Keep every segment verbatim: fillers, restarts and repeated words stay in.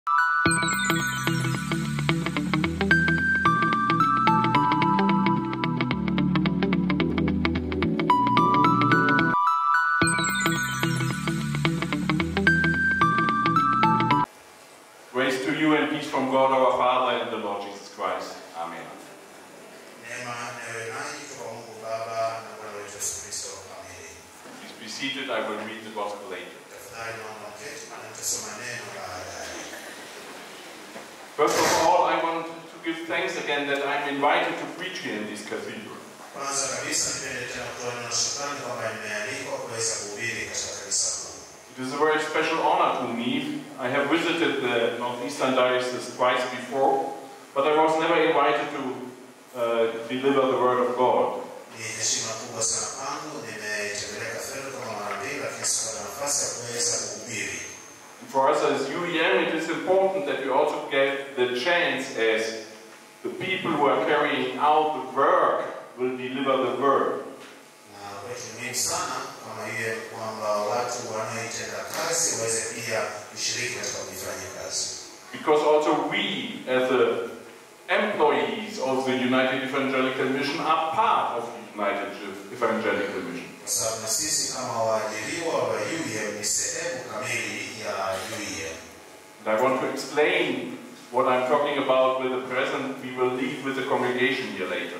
Grace to you and peace from God our Father and the Lord Jesus Christ. Amen. Please be seated, I will read the Gospel later. First of all, I want to give thanks again that I'm invited to preach here in this cathedral. It is a very special honor to me. I have visited the Northeastern Diocese twice before, but I was never invited to uh, deliver the Word of God. For us as U E M, it is important that we also get the chance, as the people who are carrying out the work will deliver the Word. Because also we, as the employees of the United Evangelical Mission, are part of the United Evangelical Mission. And I want to explain what I'm talking about with the present. We will leave with the congregation here later.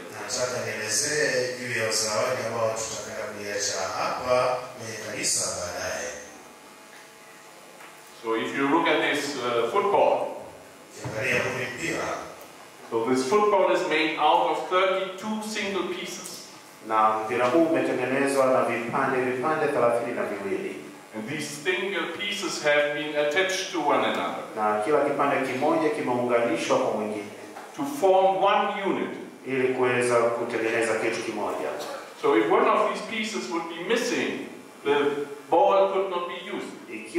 So if you look at this uh, football, so this football is made out of thirty-two single pieces. And these single pieces have been attached to one another to form one unit. So if one of these pieces would be missing, the ball could not be used.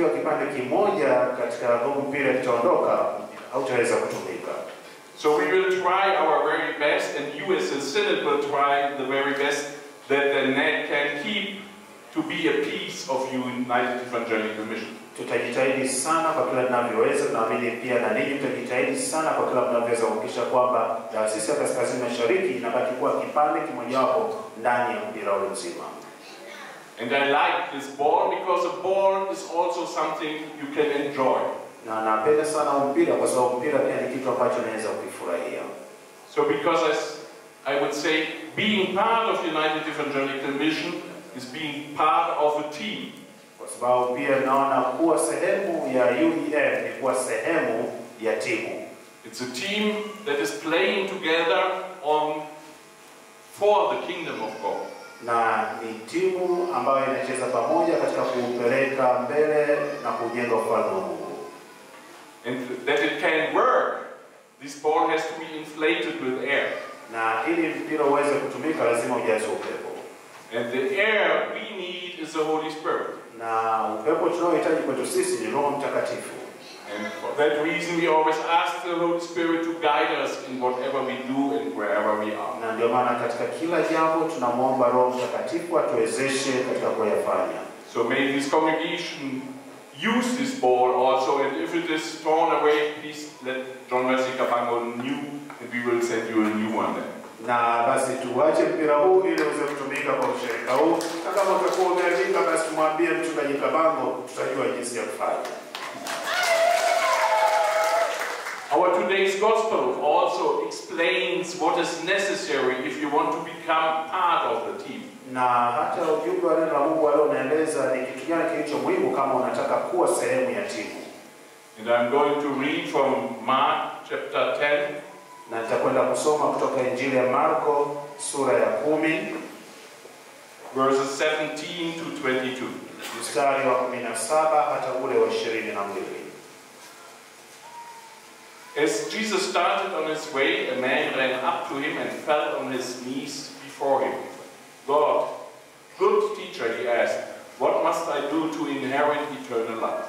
So we will try our very best, and you as a synod will try the very best that the net can keep to be a piece of United Evangelical Mission. Tutajitahidi sana kwa kila tunavyoweza, naamini pia na ninyi tutajitahidi sana kwa kila tunavyoweza kuhakikisha kwamba Dayosisi ya Kaskazini Mashariki inabaki kuwa kipande kimojawapo ndani ya mpira ule mzima. And I like this ball because a ball is also something you can enjoy. Na napenda sana mpira kwa sababu mpira pia ni kitu ambacho naweza kufurahia. So because as I would say, being part of United Evangelical Mission is being part of a team. Kwa sababu pia naona kuwa sehemu ya U E M ni kuwa sehemu ya timu. It's a team that is playing together on for the kingdom of God. Na ni timu ambayo inacheza pamoja katika kupeleka mbele na kujenga ufalme wa Mungu. And that it can work, this ball has to be inflated with air. Na ili mpira uweze kutumika lazima ujazwe upepo. And the air we need is the Holy Spirit. Na upepo tunaohitaji kwetu sisi ni Roho Mtakatifu. And for that reason we always ask the Holy Spirit to guide us in whatever we do and wherever we are. Na ndio maana katika kila jambo tunamwomba Roho Mtakatifu atuwezeshe katika kuyafanya. So may this congregation use this ball also, and if it is torn away, please let John Wesley Kabango know, and we will send you a new one then. Na basi tuache mpira huu ili uweze kutumika kwa ushirika huu. Na kama utakuwa umeandika basi tumwambie mchungaji Kabango, tutajua jinsi ya kufanya. Our today's gospel also explains what is necessary if you want to become part of the team. Na hata ujumbe wa neno la Mungu leo unaeleza ni kitu gani kilicho muhimu kama unataka kuwa sehemu ya timu. And I'm going to read from Mark chapter ten. Na nitakwenda kusoma kutoka Injili ya Marko sura ya kumi verses seventeen to twenty-two. Mstari wa kumi na saba hata ule wa ishirini na mbili. As Jesus started on his way, a man ran up to him and fell on his knees before him. God, good teacher, he asked, what must I do to inherit eternal life?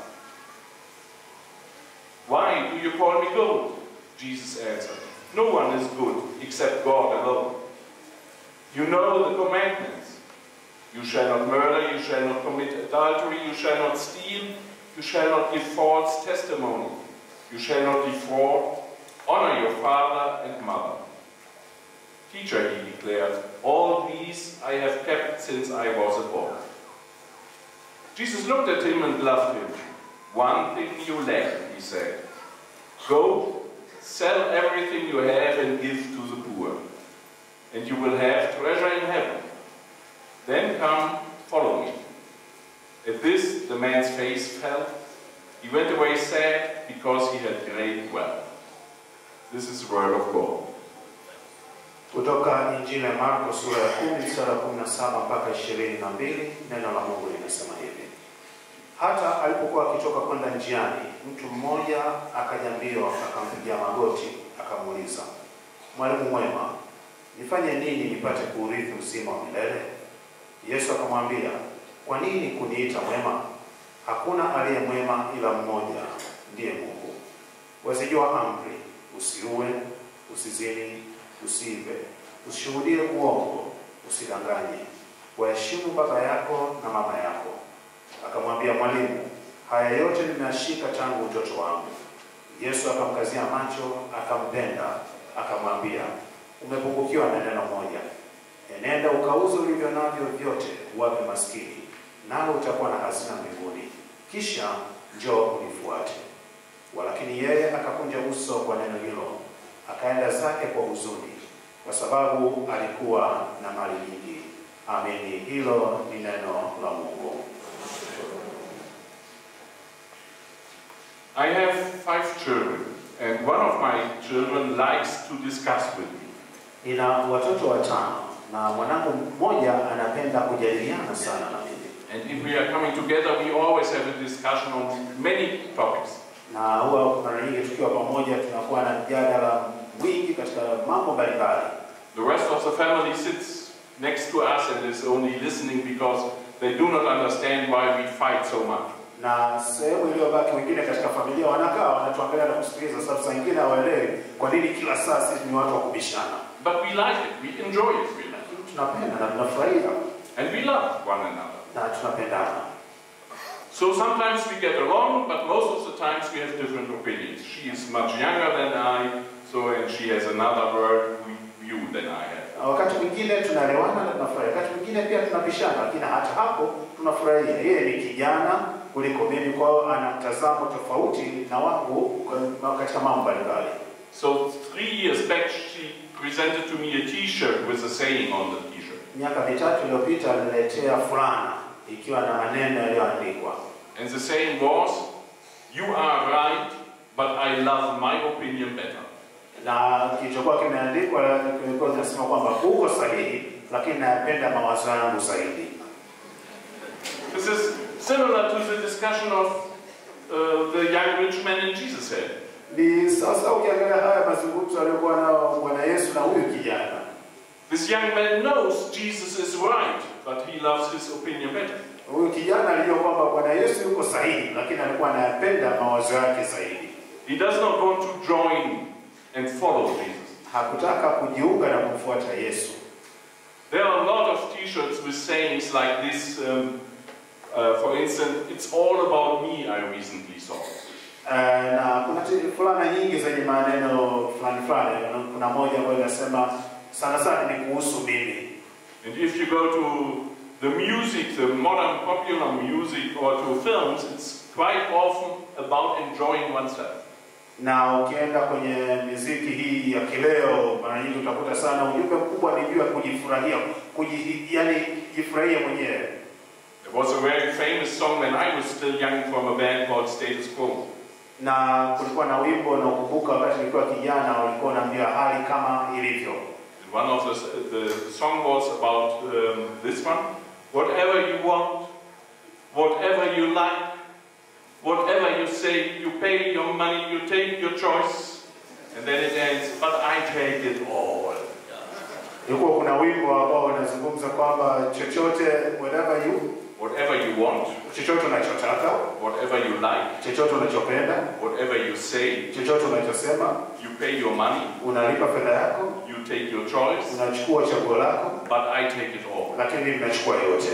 Why do you call me good? Jesus answered, no one is good except God alone. You know the commandments. You shall not murder, you shall not commit adultery, you shall not steal, you shall not give false testimony. You shall not defraud. Honor your father and mother. Teacher, he declared, all these I have kept since I was a boy. Jesus looked at him and loved him. One thing you lack, he said. Go, sell everything you have and give to the poor, and you will have treasure in heaven. Then come, follow me. At this, the man's face fell. He went away sad because he had great wealth. This is the word of God. Kutoka Injili ya Marko sura ya kumi mstari wa kumi na saba mpaka ishirini na mbili, neno la Mungu linasema hivi. Hata alipokuwa akitoka kwenda njiani, mtu mmoja akaja mbio akampigia magoti, akamuuliza, Mwalimu mwema, nifanye nini nipate kuurithi uzima wa milele? Yesu akamwambia, kwa nini kuniita mwema? Hakuna aliye mwema ila mmoja, ndiye Mungu. Wazijua amri, usiue, usizini, usiibe, usishuhudie uongo, usidanganye, waheshimu baba yako na mama yako. Akamwambia, Mwalimu, haya yote nimeyashika tangu utoto wangu. Yesu akamkazia macho, akampenda, akamwambia, umepungukiwa na neno moja. Enenda ukauze ulivyo navyo vyote, uwape maskini, nalo utakuwa na hazina mbinguni. Kisha njoo unifuate. Walakini yeye akakunja uso kwa neno hilo, akaenda zake kwa huzuni, kwa sababu alikuwa na mali nyingi. Amini. Hilo ni neno la Mungu. I have five children, and one of my children likes to discuss with me. Nina watoto watano, na mwanangu mmoja anapenda kujadiliana sana na mimi. And if we are coming together, we always have a discussion on many topics. Na huwa mara nyingi tukiwa pamoja tunakuwa na mjadala mwingi katika mambo mbalimbali. The rest of the family sits next to us and is only listening because they do not understand why we fight so much. Na sehemu iliyobaki wengine katika familia wanakaa wanatuangalia na kusikiliza, sababu saa nyingine hawaelewi kwa nini kila saa sisi ni watu wa kubishana. But we like it, we enjoy it, we like it. Tunapenda na tunafurahia. And we love one another. Na tunapendana. So sometimes we get along, but most of the times we have different opinions. She is much younger than I, so and she has another world view than I have. Wakati mwingine tunaelewana na tunafurahia. Wakati mwingine pia tunabishana, lakini hata hapo tunafurahia. Yeye ni kijana kuliko mimi, kwa ana mtazamo tofauti na wangu katika mambo mbalimbali. So three years back she presented to me a T-shirt with a saying on the T-shirt. Miaka mitatu iliyopita aliniletea fulana ikiwa na maneno yaliyoandikwa. And the saying was, you are right, but I love my opinion better. Na kilichokuwa kimeandikwa kilikuwa kinasema kwamba uko sahihi, lakini napenda mawazo yangu zaidi. This is similar to the discussion of uh, the young rich man and Jesus had. Ni sasa ukiangalia haya mazungumzo aliyokuwa nao Bwana Yesu na huyu kijana. This young man knows Jesus is right, but he loves his opinion better. Huyu kijana alijua kwamba Bwana Yesu yuko sahihi, lakini alikuwa anayapenda mawazo yake zaidi. He does not want to join and follow Jesus. Hakutaka kujiunga na kumfuata Yesu. There are a lot of T-shirts with sayings like this. Um, uh, for instance, it's all about me, I recently saw. Uh, na kuna fulana nyingi zenye maneno fulani fulani. Kuna moja ambayo inasema sana sana ni kuhusu mimi. And if you go to the music, the modern popular music, or to films, it's quite often about enjoying oneself. Na ukienda kwenye muziki hii ya kileo, mara nyingi utakuta sana ujumbe mkubwa ni juu ya kujifurahia, kuji, yani jifurahie mwenyewe. There was a very famous song when I was still young from a band called Status Quo. Na kulikuwa na wimbo na ukumbuka wakati nilikuwa kijana walikuwa wanaambia hali kama ilivyo. And one of the, the song was about um, this one. Whatever you want, whatever you like, whatever you say, you pay your money, you take your choice, and then it ends, but I take it all. Ilikuwa kuna wimbo ambao unazungumza kwamba chochote, whatever you, whatever you want, chochote unachotaka, whatever you like, chochote unachopenda, whatever you say, chochote unachosema, you pay your money, unalipa fedha yako, you take your choice, unachukua chaguo lako, but I take it all. Lakini ninachukua yote.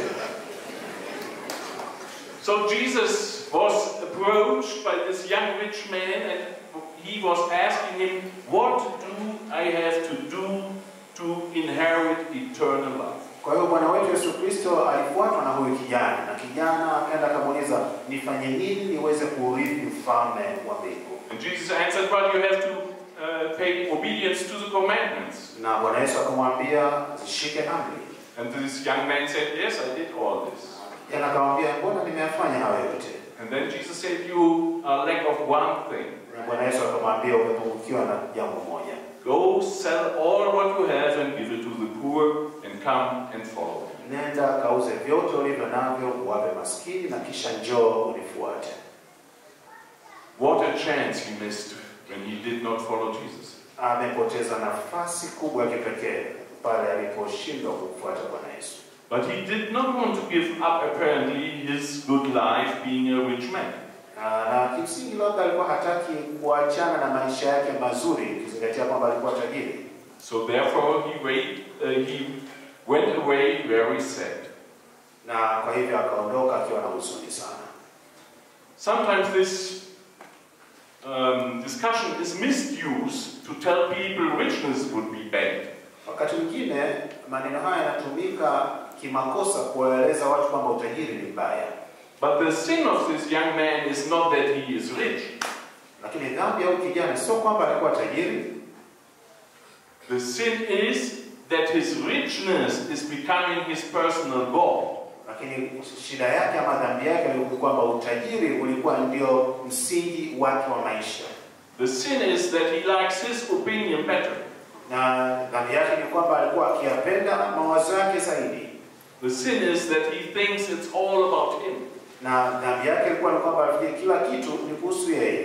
So Jesus was approached by this young rich man, and he was asking him, what do I have to do to inherit eternal life? Kwa hiyo Bwana wetu Yesu Kristo alifuatwa na huyu kijana, na kijana akaenda akamuuliza, nifanye nini niweze kuurithi ufalme wa mbingu? And Jesus answered, well, you have to uh, pay obedience to the commandments. Na Bwana Yesu akamwambia, zishike amri. And this young man said, yes, I did all this. Yana akamwambia, mbona nimeyafanya hayo yote? And then Jesus said, you are lack of one thing. Na Bwana Yesu akamwambia, umepungukiwa na jambo moja. Go sell all what you have and give it to the poor and come and follow me. Nenda kauze vyote ulivyo navyo, uwape maskini, na kisha njoo unifuate. What a chance he missed when he did not follow Jesus. Amepoteza nafasi kubwa ya kipekee pale aliposhindwa kumfuata Bwana Yesu. But he did not want to give up apparently his good life being a rich man. Na kimsingi labda alikuwa hataki kuachana na maisha yake mazuri, ukizingatia kwamba alikuwa tajiri. So therefore he wait, uh, he went away very sad. Na kwa hivyo akaondoka akiwa na huzuni sana. Sometimes this um, discussion is misused to tell people richness would be bad. Wakati mwingine maneno haya yanatumika kimakosa kueleza watu kwamba utajiri ni mbaya. But the sin of this young man is not that he is rich. Lakini dhambi ya kijana sio kwamba alikuwa tajiri. The sin is that his richness is becoming his personal God. Lakini shida yake ama dhambi yake ni kwamba utajiri ulikuwa ndio msingi wake wa maisha. The sin is that he likes his opinion better. Na dhambi yake ni kwamba alikuwa akiyapenda mawazo yake zaidi. The sin is that he thinks it's all about him. Na dhambi yake ilikuwa ni kwamba alifikia kila kitu ni kuhusu yeye.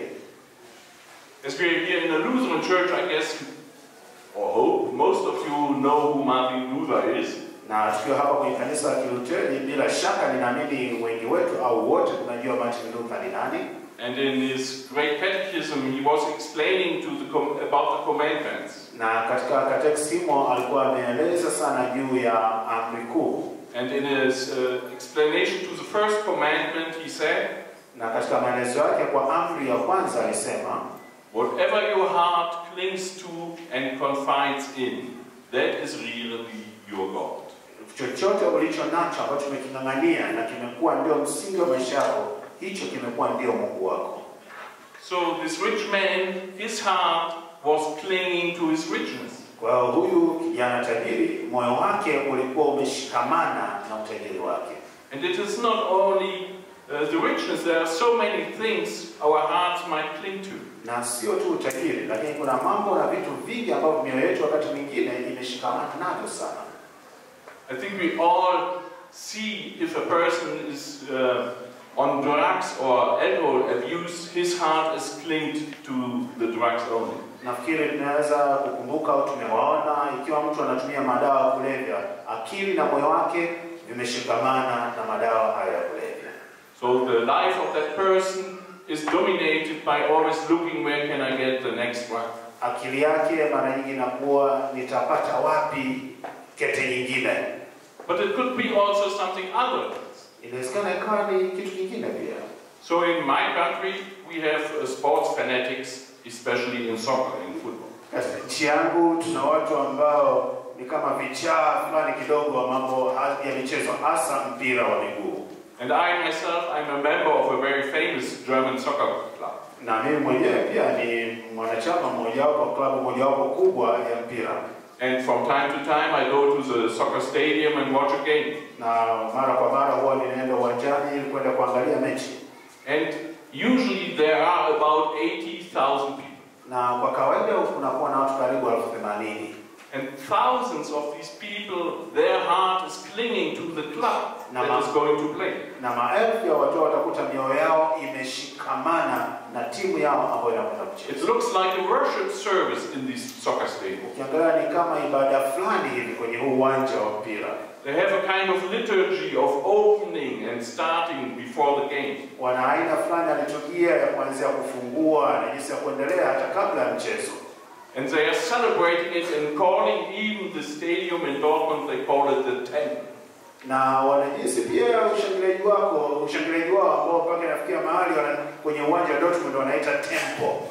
As we are here in a Lutheran church, I guess, or hope, most of you know who Martin Luther is. Na tukiwa hapa kwenye kanisa la Kilutheri, bila shaka ninaamini wengi wetu au wote tunajua Martin Luther ni nani. And in his great catechism, he was explaining to the com about the commandments. Na katika katekismo alikuwa ameeleza sana juu ya amri kuu. And in his uh, explanation to the first commandment, he said, na katika maelezo yake kwa amri ya kwanza alisema, whatever your heart clings to and confides in, that is really your God. Chochote ulicho nacho ambacho umeking'ang'ania na kimekuwa ndio msingi wa maisha yako, hicho kimekuwa ndio Mungu wako. So this rich man, his heart was clinging to his richness. Kwa huyu kijana tajiri, moyo wake ulikuwa umeshikamana na utajiri wake. And it is not only uh, the richness, there are so many things our hearts might cling to. Na sio tu utajiri, lakini kuna mambo na vitu vingi ambavyo mioyo yetu wakati mwingine imeshikamana navyo sana. I think we all see if a person is uh, on drugs or alcohol abuse, his heart is linked to the drugs only. Nafikiri tunaweza kukumbuka au tumewaona ikiwa mtu anatumia madawa ya kulevya, akili na moyo wake vimeshikamana na madawa hayo ya kulevya. So the life of that person is dominated by always looking where can I get the next one. Akili yake mara nyingi inakuwa nitapata wapi kete nyingine. But it could be also something other. Inawezekana ikawa ni kitu kingine pia. So in my country we have uh, sports fanatics, especially in soccer, in football. Katika nchi yangu tuna watu ambao ni kama vichaa fulani kidogo wa mambo ya michezo, hasa mpira wa miguu. And I myself, I'm a member of a very famous German soccer club. Na mimi mwenyewe pia ni mwanachama mmoja wapo wa klabu moja wapo kubwa ya mpira. And from time to time I go to the soccer stadium and watch a game. Na mara kwa mara huwa ninaenda uwanjani ili kwenda kuangalia mechi. And usually there are about eighty thousand people. Na kwa kawaida kunakuwa na watu karibu elfu themanini. And thousands of these people, their heart is clinging to the club na that is going to play. Na maelfu ya watu watakuta mioyo yao imeshikamana na timu yao ambayo inakwenda kucheza. It looks like a worship service in this soccer stadium. Ukiangalia ni kama ibada fulani hivi kwenye huu uwanja wa mpira. They have a kind of liturgy of opening and starting before the game. Wana aina fulani ya liturgia ya kuanzia kufungua na jinsi ya kuendelea hata kabla ya mchezo. And they are celebrating it and calling even the stadium in Dortmund, they call it the temple. Na wanajisi pia ushangiliaji wako, ushangiliaji wao ambao mpaka inafikia mahali wana kwenye uwanja wa Dortmund wanaita temple.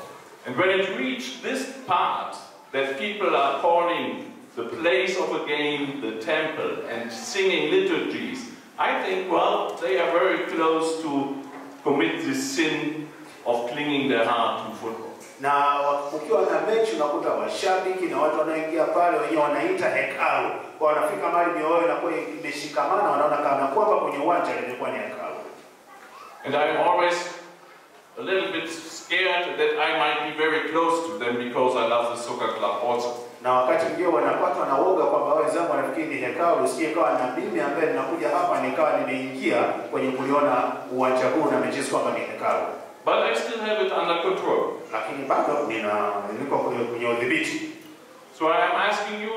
And when it reached this part, that people are calling the place of a game the temple and singing liturgies, I think, well, they are very close to commit this sin of clinging their heart to football. Na ukiwa na mechi unakuta washabiki na watu wanaoingia pale wenyewe wanaita hekalu. Kwa wanafika mahali mioyo inakuwa imeshikamana, wanaona kama kwamba kwenye uwanja limekuwa ni hekalu. And I'm always a little bit scared that I might be very close to them because I love the soccer club also. Na wakati mwingine wanapatwa na woga kwamba wenzangu wanafikiri ni hekalu, usije kawa na mimi ambaye ninakuja hapa nikawa nimeingia kwenye kuliona uwanja huu na mechi kwamba ni hekalu. But I still have it under control. Lakini bado nina niko kwenye udhibiti. So I am asking you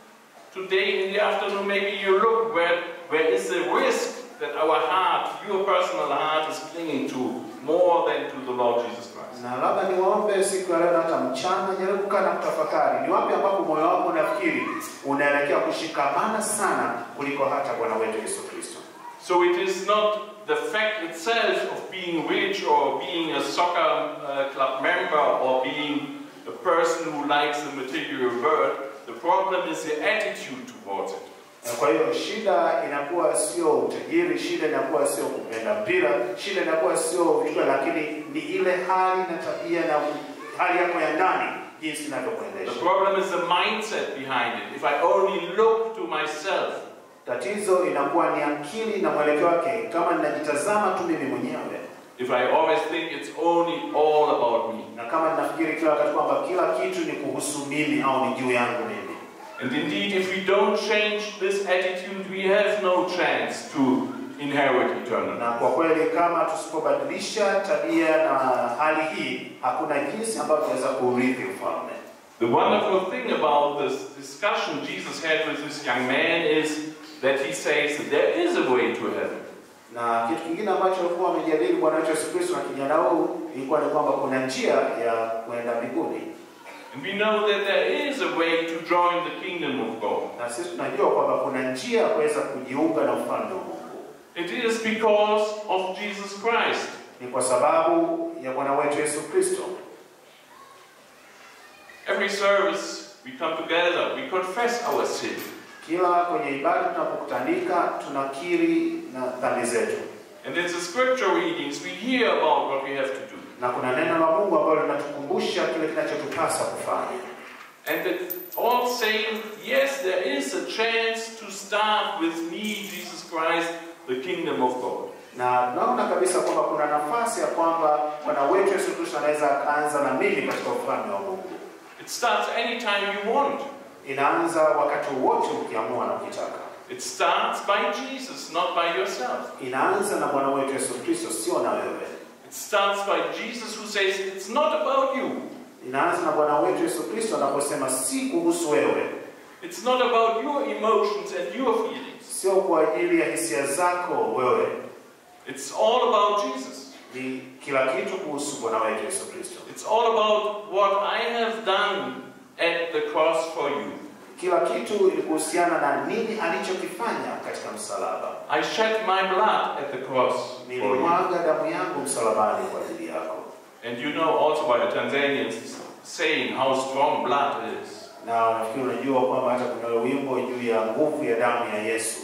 today in the afternoon, maybe you look where where is the risk that our heart, your personal heart, is clinging to more than to the Lord Jesus Christ. Na labda niwaombe siku ya leo hata mchana jaribu kukaa na kutafakari. Ni wapi ambapo moyo wako unafikiri unaelekea kushikamana sana kuliko hata Bwana wetu Yesu Kristo. So it is not the fact itself of being rich or being a soccer uh, club member or being a person who likes the material world. The problem is the attitude towards it. Kwa hiyo shida inakuwa sio utajiri, shida inakuwa sio kupenda mpira, shida inakuwa sio vitu, lakini ni ile hali na tabia na hali yako ya ndani jinsi inavyokuendesha. The problem is the mindset behind it. If I only look to myself, tatizo inakuwa ni akili na mwelekeo wake, kama ninajitazama tu mimi mwenyewe. If I always think it's only all about me. Na kama ninafikiri kila wakati kwamba kila kitu ni kuhusu mimi au ni juu yangu mimi. And indeed, if we don't change this attitude, we have no chance to inherit eternal life. Na kwa kweli kama tusipobadilisha tabia na hali hii, hakuna jinsi ambavyo tunaweza kuurithi ufalme. The wonderful thing about this discussion Jesus had with this young man is that he says that there is a way to heaven. Na kitu kingine ambacho alikuwa amejadili Bwana wetu Yesu Kristo na kijana huyu ilikuwa ni kwamba kuna njia ya kwenda mbinguni. And we know that there is a way to join the kingdom of God. Na sisi tunajua kwamba kuna njia ya kuweza kujiunga na ufalme wa Mungu. It is because of Jesus Christ. Ni kwa sababu ya Bwana wetu Yesu Kristo. Every service we come together, we confess our sin. Kila kwenye ibada tunapokutanika tunakiri na dhambi zetu. And in the scripture readings we hear about what we have to do. Na kuna neno la Mungu ambalo linatukumbusha kile kinachotupasa kufanya. And that all saying, yes, there is a chance to start with me, Jesus Christ, the kingdom of God. Na tunaona kabisa kwamba kuna nafasi ya kwamba Bwana wetu Yesu Kristo anaweza kaanza na mimi katika ufalme wa Mungu. It starts anytime you want. Inaanza wakati wote ukiamua na ukitaka. It starts by Jesus, not by yourself. Inaanza na Bwana wetu Yesu Kristo, sio na wewe. It starts by Jesus who says it's not about you. Inaanza na Bwana wetu Yesu Kristo anaposema si kuhusu wewe. It's not about your emotions and your feelings. Sio kwa ajili ya hisia zako wewe. It's all about Jesus. Ni kila kitu kuhusu Bwana wetu Yesu Kristo. It's all about what I have done at the cross for you. Kila kitu ilikuhusiana na nini alichokifanya katika msalaba. I shed my blood at the cross for you. Nilimwaga damu yangu msalabani kwa ajili yako. And you know also by the Tanzanians saying how strong blood is. Na nafikiri unajua kwamba hata kuna wimbo juu ya nguvu ya damu ya Yesu.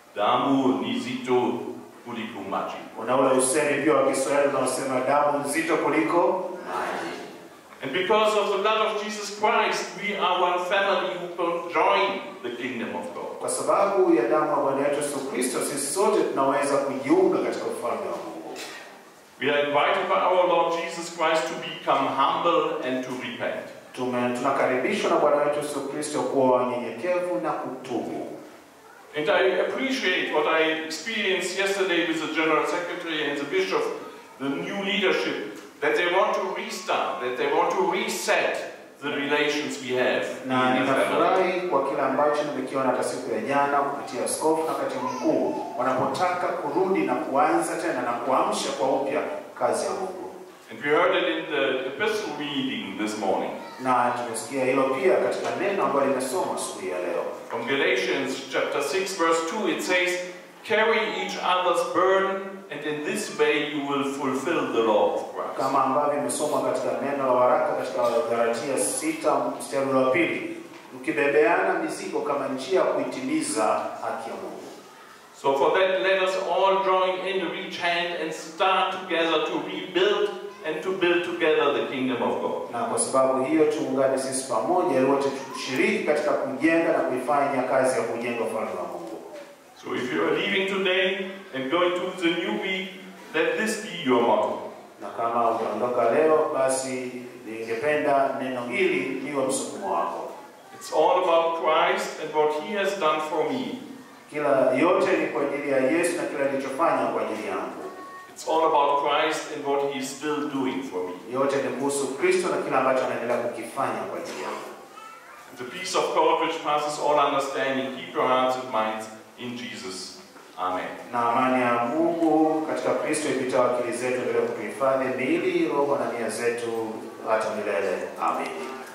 Damu ni zito kuliko maji. Una ule usemi pia wa Kiswahili unaosema damu nzito kuliko maji. And because of the blood of Jesus Christ, we are one family who can join the kingdom of God. Kwa sababu ya damu ya Bwana wetu Yesu Kristo, sisi sote tunaweza kujiunga katika ufalme wa Mungu. We are invited by our Lord Jesus Christ to become humble and to repent. Tunakaribishwa na Bwana wetu Yesu Kristo kuwa wanyenyekevu na kutubu. And I appreciate what I experienced yesterday with the General Secretary and the Bishop, the new leadership, that they want to restart, that they want to reset the relations we have. Na ninafurahi kwa kila ambacho nimekiona hata siku ya jana kupitia askofu na katibu mkuu wanapotaka kurudi na kuanza tena na kuamsha kwa upya kazi ya Mungu. And we heard it in the epistle reading this morning. Na tumesikia hilo pia katika neno ambalo limesomwa siku ya leo. From Galatians chapter six verse two it says, carry each other's burden and in this way you will fulfill the law of Christ. Kama ambavyo imesomwa katika neno la waraka katika Galatia sita mstari wa pili, mkibebeana mizigo kama njia ya kuitimiza haki ya Mungu. So for that, let us all join in, reach hand and start together to rebuild and to build together the kingdom of God. Na kwa sababu hiyo tuungane sisi pamoja ili wote tushiriki katika kujenga na kuifanya kazi ya kujenga ufalme wa Mungu. So if you are leaving today and going to the new week, let this be your motto. Na kama utaondoka leo, basi ningependa neno hili liwe msukumo wako. It's all about Christ and what he has done for me. Kila yote ni kwa ajili ya Yesu na kila alichofanya kwa ajili yangu. It's all about Christ and what he is still doing for me. Yote ni kuhusu Kristo na kila ambacho anaendelea kukifanya kwa ajili yangu. The peace of God which passes all understanding, keep your hearts and minds in Jesus. Amen. Na amani ya Mungu katika Kristo ipitayo akili zetu endelee kutuhifadhi miili, roho na nia zetu hata milele. Amen.